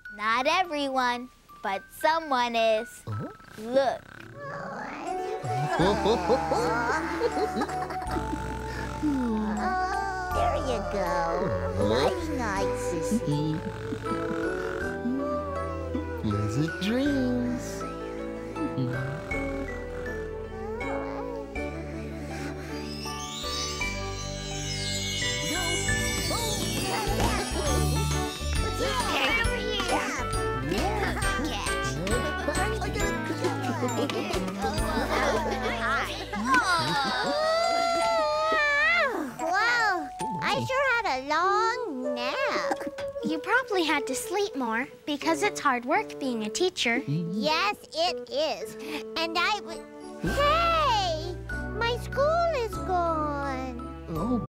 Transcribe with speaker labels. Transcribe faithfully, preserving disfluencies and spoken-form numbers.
Speaker 1: Not everyone, but someone is.
Speaker 2: Uh-huh.
Speaker 1: Look.
Speaker 3: There you go. Night, night, Sissy.
Speaker 2: Pleasant dreams.
Speaker 3: Wow, I sure had a long nap.
Speaker 4: You probably had to sleep more because it's hard work being a teacher.
Speaker 3: Yes, it is. And I w- Hey! My school is gone.
Speaker 2: Oh,